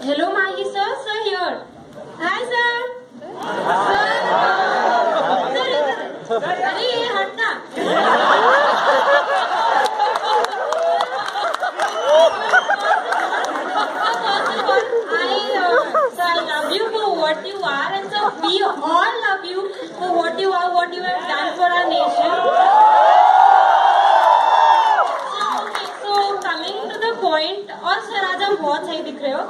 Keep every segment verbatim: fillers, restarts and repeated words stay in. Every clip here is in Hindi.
hello Mahi sir, sir here. Hi sir. Sir, अरे ये हटना. What you are, and so we all love you for what you are, what you have done for our nation. So, okay, so coming to the point, और सर आज आप बहुत सही दिख रहे हो.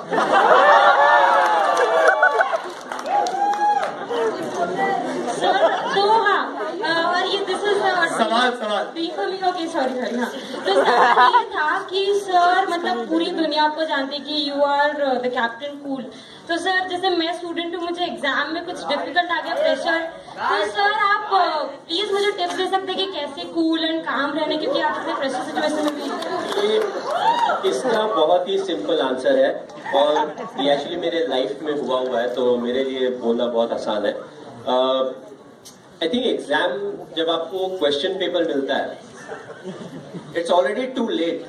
सर तो हाँ, और ये दिस इज सवाल सवाल ओके सॉरी सॉरी हाँ. तो सर ये था कि सर मतलब पूरी दुनिया आपको जानती कि you are the captain cool. तो सर जैसे मैं स्टूडेंट हूँ, मुझे एग्जाम में कुछ डिफिकल्ट आ गया, प्रेशर, तो सर आप प्लीज मुझे टिप्स दे सकते हैं कि कैसे कूल एंड काम रहने, क्योंकि आप इतने प्रेशर सिचुएशन में भी. इसका बहुत ही सिंपल आंसर है और ये एक्चुअली मेरे लाइफ में हुआ हुआ है, तो मेरे लिए बोलना बहुत आसान है. आई थिंक एग्जाम जब आपको क्वेश्चन पेपर मिलता है, इट्स ऑलरेडी टू लेट.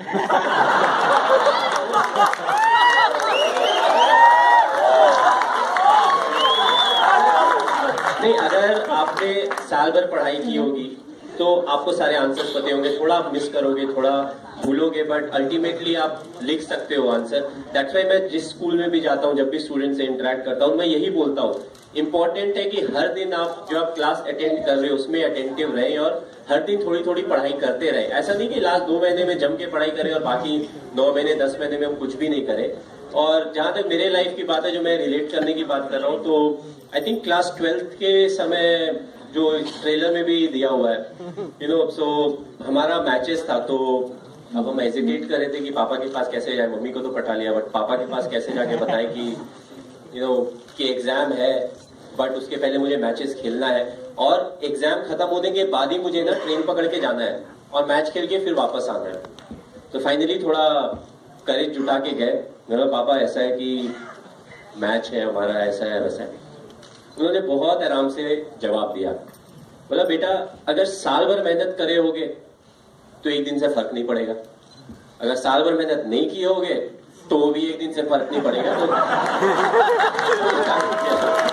नहीं, अगर आपने साल भर पढ़ाई की होगी तो आपको सारे आंसर्स पते होंगे, थोड़ा आप मिस करोगे, थोड़ा भूलोगे, बट अल्टीमेटली आप लिख सकते हो आंसर. दैट्स वाई मैं जिस स्कूल में भी जाता हूँ, जब भी स्टूडेंट से इंटरेक्ट करता हूँ, मैं यही बोलता हूँ, इंपॉर्टेंट है कि हर दिन आप जो आप क्लास अटेंड कर रहे हो उसमें अटेंटिव रहें और हर दिन थोड़ी थोड़ी पढ़ाई करते रहें. ऐसा नहीं कि लास्ट दो महीने में जम के पढ़ाई करें और बाकी नौ महीने दस महीने में हम कुछ भी नहीं करें. और जहां तक मेरे लाइफ की बात है, जो मैं रिलेट करने की बात कर रहा हूँ, तो आई थिंक क्लास ट्वेल्थ के समय जो ट्रेलर में भी दिया हुआ है, यू नो, सो हमारा मैचेस था, तो अब हम हेजिटेट कर रहे थे कि पापा के पास कैसे जाए. मम्मी को तो पटा लिया, बट पापा के पास कैसे जाके बताए कि यू नो कि एग्जाम है, बट उसके पहले मुझे मैचेस खेलना है और एग्जाम खत्म होने के बाद ही मुझे ना ट्रेन पकड़ के जाना है और मैच खेल के फिर वापस आना है. तो फाइनली थोड़ा करेज जुटा के गए. मेरा पापा ऐसा है कि मैच है हमारा, ऐसा है वैसा है. उन्होंने बहुत आराम से जवाब दिया, बोला बेटा अगर साल भर मेहनत करे होगे तो एक दिन से फर्क नहीं पड़ेगा, अगर साल भर मेहनत नहीं किए होगे तो भी एक दिन से फर्क नहीं पड़ेगा. तो